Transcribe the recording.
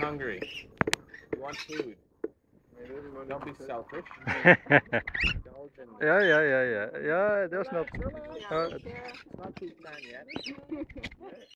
hungry. You want food. Don't be selfish. Ja, ja, ja, ja. Ja, dat is not... Relax, relax. It's not peak time yet.